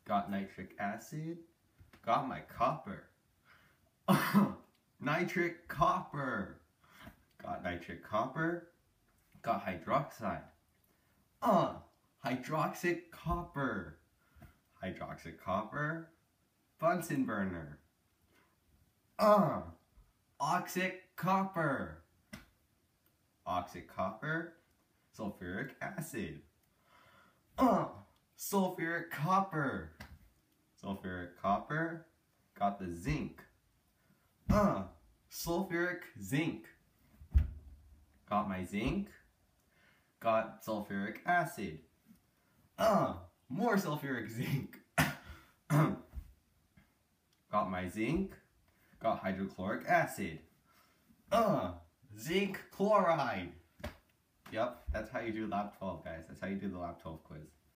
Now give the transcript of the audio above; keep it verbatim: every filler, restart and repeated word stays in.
Got nitric acid. Got my copper. Nitric copper. Got nitric copper. Got hydroxide. Uh, hydroxic copper. Hydroxic copper. Bunsen burner. Uh, oxic copper. Oxic copper. Sulfuric acid. Uh, sulfuric copper. Sulfuric copper. Got the zinc. Uh, sulfuric zinc. Got my zinc. Got sulfuric acid. Uh, more sulfuric zinc. Got my zinc. Got hydrochloric acid. Uh, zinc chloride. Yep, that's how you do lab twelve, guys. That's how you do the lab twelve quiz.